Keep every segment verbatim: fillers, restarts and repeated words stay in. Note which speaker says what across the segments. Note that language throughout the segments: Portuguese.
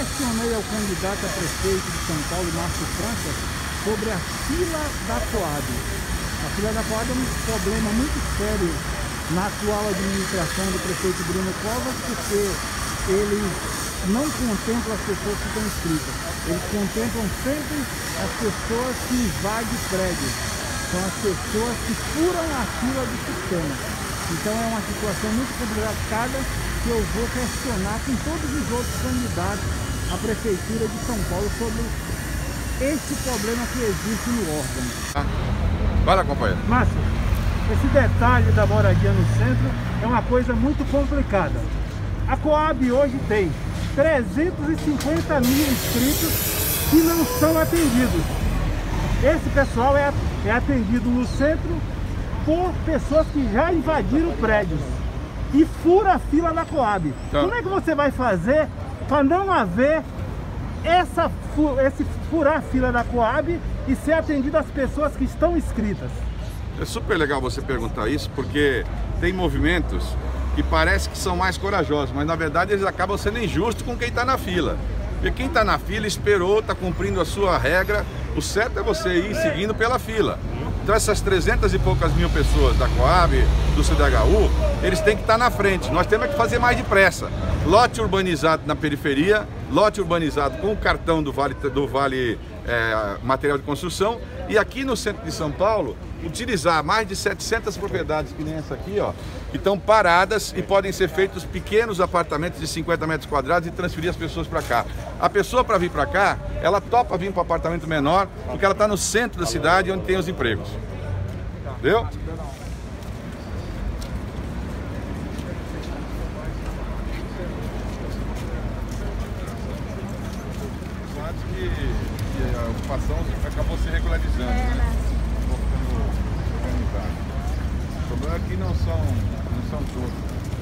Speaker 1: questionei ao candidato a prefeito de São Paulo, Márcio França, sobre a fila da Coab. A fila da Coab é um problema muito sério na atual administração do prefeito Bruno Covas, porque ele não contempla as pessoas que estão inscritas. Eles contemplam sempre as pessoas que invadem prédios. São as pessoas que furam a fila do sistema. Então é uma situação muito complicada que eu vou questionar com todos os outros candidatos à Prefeitura de São Paulo sobre esse problema que existe no órgão.
Speaker 2: Ah, vai lá, companheiro.
Speaker 1: Márcio, esse detalhe da moradia no centro é uma coisa muito complicada. A Coab hoje tem trezentos e cinquenta mil inscritos que não são atendidos. Esse pessoal é, é atendido no centro por pessoas que já invadiram prédios e fura a fila da Coab. Então, como é que você vai fazer para não haver essa, esse furar a fila da Coab e ser atendido as pessoas que estão inscritas?
Speaker 2: É super legal você perguntar isso, porque tem movimentos que parece que são mais corajosos, mas na verdade eles acabam sendo injustos com quem está na fila. Porque quem está na fila esperou, está cumprindo a sua regra, o certo é você ir seguindo pela fila. Então essas trezentas e poucas mil pessoas da Coab, do C D H U, eles têm que estar na frente. Nós temos que fazer mais depressa. Lote urbanizado na periferia, lote urbanizado com o cartão do Vale, do vale é, Material de Construção, e aqui no centro de São Paulo, utilizar mais de setecentas propriedades, que nem essa aqui, ó, que estão paradas e podem ser feitos pequenos apartamentos de cinquenta metros quadrados e transferir as pessoas para cá. A pessoa, para vir para cá, ela topa vir para um apartamento menor, porque ela está no centro da cidade, onde tem os empregos. Entendeu? Que, que a ocupação acabou se regularizando, né? O problema é que não são, não são todos.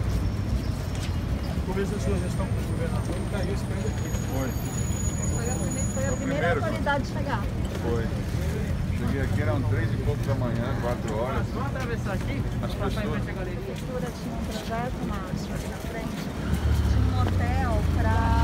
Speaker 1: No começo da sua gestão com o governo foi caiu esse prédio aqui.
Speaker 2: Foi.
Speaker 3: Foi a, foi a primeira autoridade a chegar.
Speaker 2: Foi. Cheguei aqui, eram três e pouco da manhã, quatro horas.
Speaker 1: Vamos atravessar aqui?
Speaker 2: As pessoas...
Speaker 3: A prefeitura tinha um projeto, Márcio, aqui na frente. Tinha um hotel para